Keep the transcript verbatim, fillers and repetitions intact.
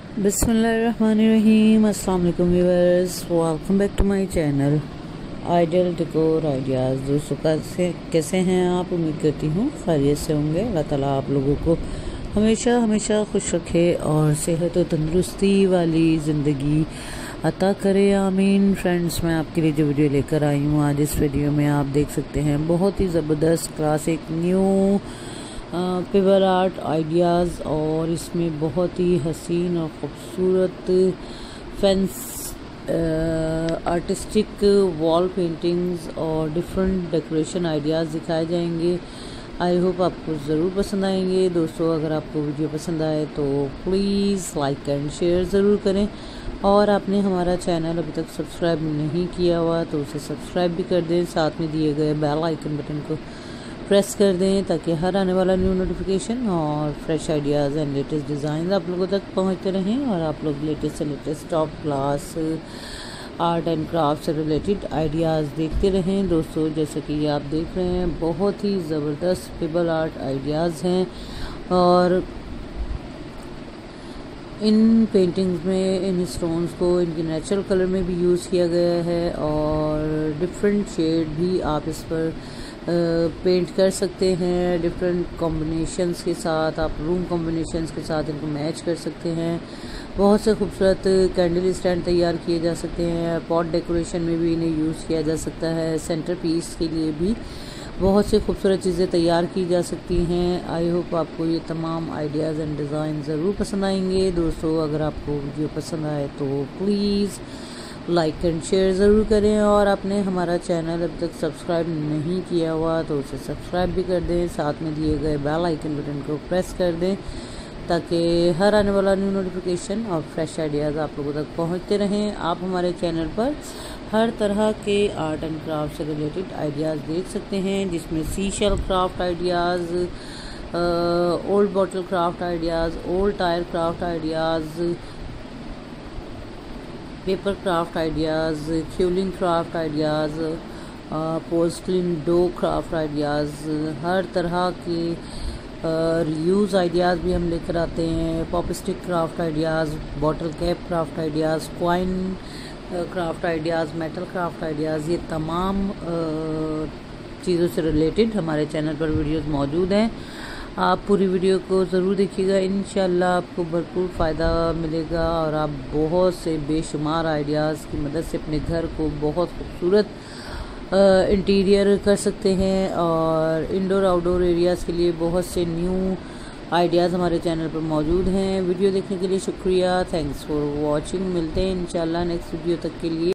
बिस्मिल्लाहिर्रहमानिर्रहीम। अस्सलाम वालेकुम viewers, welcome back to my channel ideal decor ideas. दोस्तों कैसे कैसे हैं आप? उम्मीद करती हूँ खैरियत से होंगे। अल्लाह ताला आप लोगों को हमेशा हमेशा खुश रखे और सेहत और तंदुरुस्ती वाली ज़िंदगी अता करे, आमीन। फ्रेंड्स, मैं आपके लिए जो वीडियो लेकर आई हूँ आज, इस वीडियो में आप देख सकते हैं बहुत ही ज़बरदस्त classic new paper art ideas, और इसमें बहुत ही हसीन और ख़ूबसूरत फेंस आर्टिस्टिक वॉल पेंटिंग्स और डिफरेंट डेकोरेशन आइडियाज़ दिखाए जाएंगे। आई होप आपको ज़रूर पसंद आएंगे। दोस्तों, अगर आपको वीडियो पसंद आए तो प्लीज़ लाइक एंड शेयर ज़रूर करें, और आपने हमारा चैनल अभी तक सब्सक्राइब नहीं किया हुआ तो उसे सब्सक्राइब भी कर दें। साथ में दिए गए बेल आइकन बटन को प्रेस कर दें ताकि हर आने वाला न्यू नोटिफिकेशन और fresh ideas and latest design आप लोगों तक पहुंचते रहें, और आप लोग लेटेस्ट से latest top class art and craft से रिलेटेड आइडियाज़ देखते रहें। दोस्तों, जैसे कि आप देख रहे हैं बहुत ही ज़बरदस्त पेपर आर्ट आइडियाज़ हैं, और इन पेंटिंग्स में इन स्टोन्स को इनके नेचुरल कलर में भी यूज़ किया गया है, और डिफरेंट शेड भी आप इस पर पेंट कर सकते हैं। डिफरेंट कॉम्बिनेशंस के साथ आप रूम कॉम्बिनेशंस के साथ इनको मैच कर सकते हैं। बहुत से खूबसूरत कैंडल स्टैंड तैयार किए जा सकते हैं। पॉट डेकोरेशन में भी इन्हें यूज़ किया जा सकता है। सेंटर पीस के लिए भी बहुत से खूबसूरत चीज़ें तैयार की जा सकती हैं। आई होप आपको ये तमाम आइडियाज़ एंड डिज़ाइन ज़रूर पसंद आएंगे। दोस्तों, अगर आपको वीडियो पसंद आए तो प्लीज़ लाइक एंड शेयर ज़रूर करें, और आपने हमारा चैनल अभी तक सब्सक्राइब नहीं किया हुआ तो उसे सब्सक्राइब भी कर दें। साथ में दिए गए बेल आइकन बटन को प्रेस कर दें ताकि हर आने वाला न्यू नोटिफिकेशन और फ्रेश आइडियाज़ आप लोगों तक पहुंचते रहें। आप हमारे चैनल पर हर तरह के आर्ट एंड क्राफ्ट से रिलेटेड आइडियाज़ देख सकते हैं, जिसमें sea shell craft ideas, old bottle craft ideas, old tyre craft ideas, paper craft ideas, quilling craft ideas, porcelain dough craft ideas, हर तरह के रीयूज़ आइडियाज़ भी हम लेकर आते हैं। Pop stick craft ideas, bottle cap craft ideas, coin craft ideas, metal craft ideas, ये तमाम चीज़ों से रिलेटेड हमारे चैनल पर वीडियोस मौजूद हैं। आप पूरी वीडियो को ज़रूर देखिएगा, इंशाल्लाह आपको भरपूर फ़ायदा मिलेगा, और आप बहुत से बेशुमार आइडियाज़ की मदद से अपने घर को बहुत खूबसूरत इंटीरियर कर सकते हैं। और इंडोर आउटडोर एरियाज़ के लिए बहुत से न्यू आइडियाज़ हमारे चैनल पर मौजूद हैं। वीडियो देखने के लिए शुक्रिया। Thanks for watching. मिलते हैं इंशाल्लाह नेक्स्ट वीडियो तक के लिए।